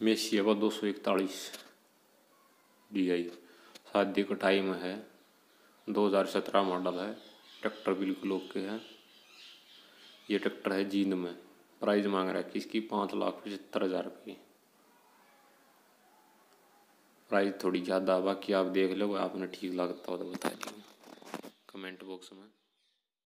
Messi का 241 DI। शादी का टाइम है, 2017 मॉडल है। ट्रैक्टर बिल्कुल ओके है। ये ट्रैक्टर है जींद में। प्राइस मांग रहा है इसकी 5,75,000 रुपये। प्राइस थोड़ी ज़्यादा, बाकी आप देख लो, आपने ठीक लगता हो तो बता दीजिए कमेंट बॉक्स में।